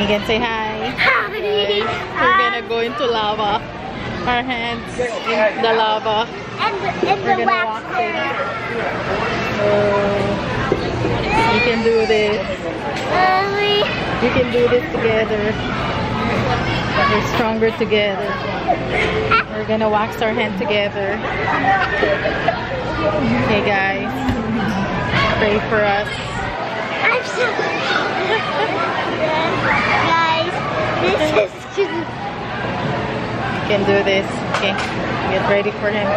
Maegan, say hi. Hi. We're gonna go into lava. Our hands in the lava. And We're the gonna wax. walk in. You can do this. You can do this together. We're stronger together. We're gonna wax our hand together. Okay, guys. Pray for us. I'm so guys, this is cute. You can do this. Okay. Get ready for him.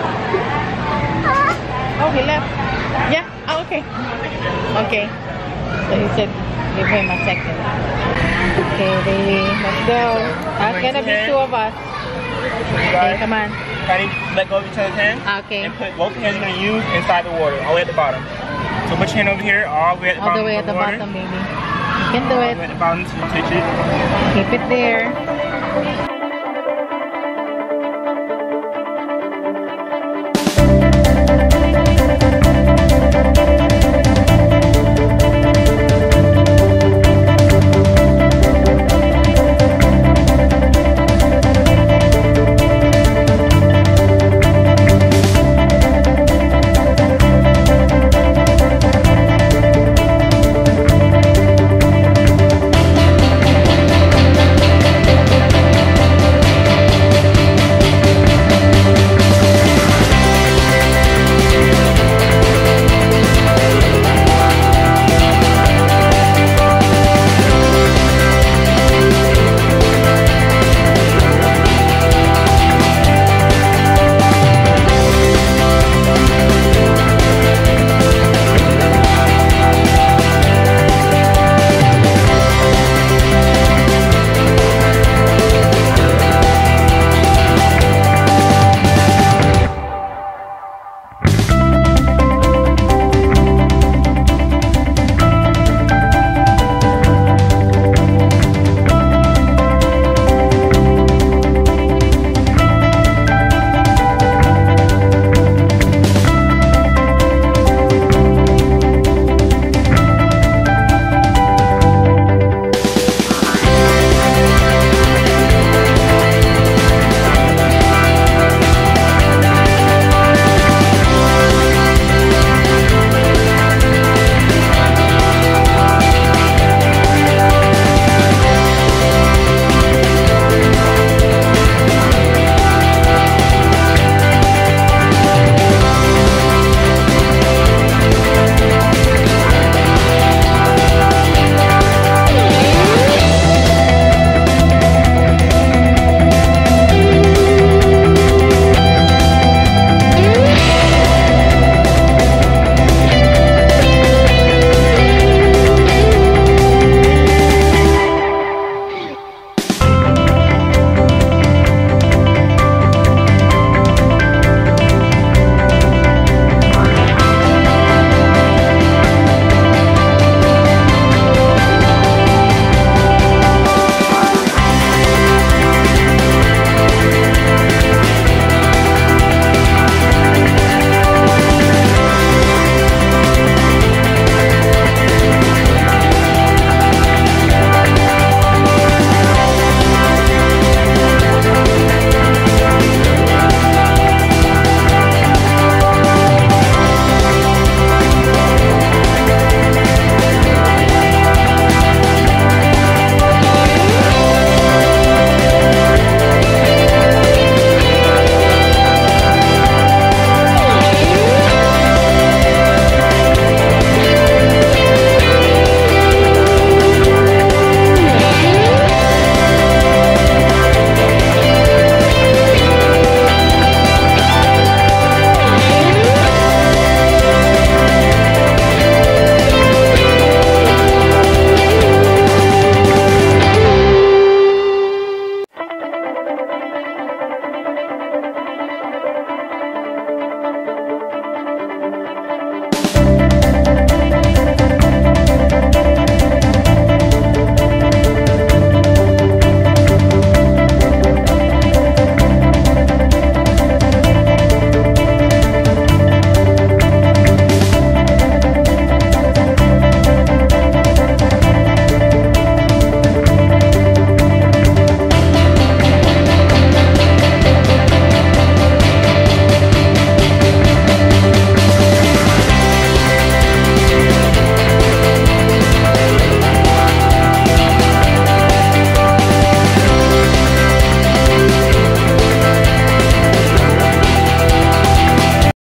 Oh, he left. Yeah. Oh, okay. Okay. So he said, give him a second. Okay, baby. Let's go. That's gonna be two of us. Okay, come on. Try to let go of each other's hands. Okay. And put both hands you're going to use inside the water, all the way at the bottom. So put your hand over here, all the way at the All bottom. the way at the bottom, baby. You can do All it. the way at the bottom to touch it. Keep it there.